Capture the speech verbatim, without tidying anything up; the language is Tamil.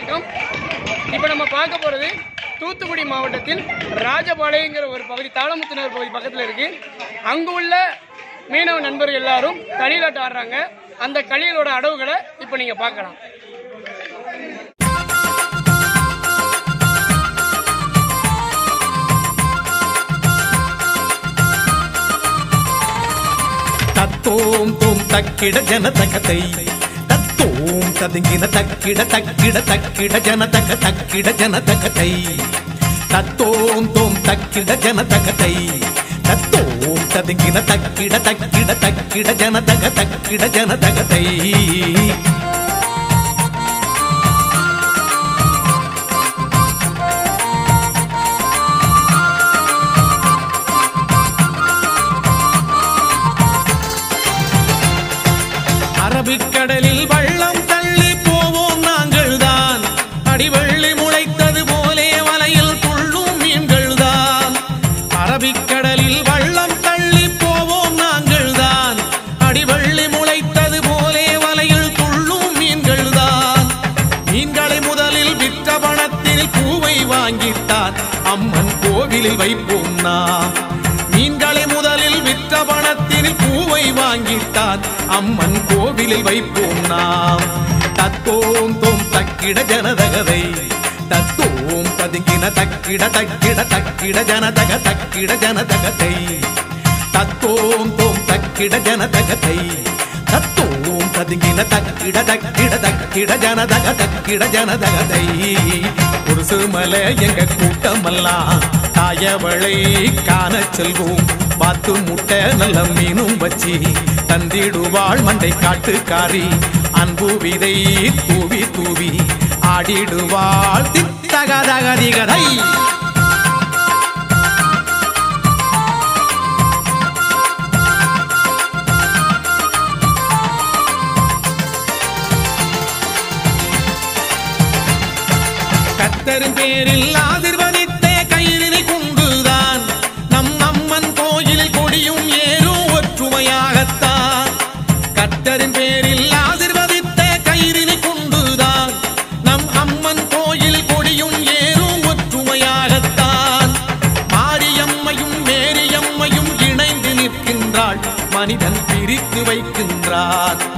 வணக்கம். இப்போ நம்ம பார்க்க போகிறது தூத்துக்குடி மாவட்டத்தில் ராஜபாளையங்கிற ஒரு பகுதி, தாளமுத்துநகர் பகுதி பக்கத்தில் இருக்குது. அங்கு உள்ள மீனவ நண்பர்கள் எல்லாரும் களியலாட்டம் ஆடுறாங்க. அந்த களியலோட அடவுகளை இப்போ நீங்கள் பார்க்கலாம். தத்தோம் தோம் தக்கிட ஜனதகதை தத்தோம் ததுங்கின தக்கிட தக்கிட தக்கிட ஜனதக தக்கிட ஜனதகதை தத்தோம் தோம் தக்கிட ஜனதகதை தத்தோம் ததுங்கின தக்கிட தக்கிட தக்கிட ஜனதக தக்கிட ஜனதகதை அரபிக்கடலில் வள்ளம் தள்ளி போவோம் நாங்கள் தான். அடிவள்ளி முளைத்தது போலே வலையில் துள்ளும் மீன்கள் தான். அரபிக்கடலில் வள்ளம் தள்ளி போவோம் நாங்கள் தான். அடிவள்ளி முளைத்தது போலே வலையில் துள்ளும் மீன்கள் தான். மீன்களை முதலில் விற்ற பணத்தில் பூவை வாங்கித்தான் அம்மன் கோவிலில் வைப்போம் நாம். மீன்களை முதலில் விற்ற பணத்தில் பூவை வாங்கித்தான் அம்மன் கோவிலில் வைப்போம் நாம். தத்தோம் தோம் தக்கிட ஜனதகதை தத்தோம் ததுங்கின தக்கிட தக்கிட தக்கிட ஜனதக தக்கிட ஜனதகதை தத்தோம் தோம் தக்கிட ஜனதகதை தத்தோம் ததுங்கின தக்கிட தக்கிட தக்கிட ஜனதக தக்கிட ஜனதகதை. ஒரு சுமலை எங்க கூட்டமெல்லாம் தாயவளை காண செல்வோம். பாத்து முட்டை நல்ல மீனும் வச்சி தந்திடுவாள் மண்டை காட்டுக்காரி. அன்பு விதை தூவி தூவி ஆடிடுவாள் தித்தகதகதிகதை. கர்த்தரின் பேரில் ஆசீர்வதித்தே கயிறினை கொண்டுதான் நம் அம்மன் கோயிலில் கொடியும் ஏறும் ஒற்றுமையாகத்தான். கர்த்தரின் பேரில் ஆசீர்வதித்தே கயிறினை கொண்டுதான் நம் அம்மன் கோயில் கொடியும் ஏறும் ஒற்றுமையாகத்தான். மாரியம்மையும் மேரியம்மையும் இணைந்து நிற்கின்றாள், மனிதன் பிரித்து வைக்கின்றான்.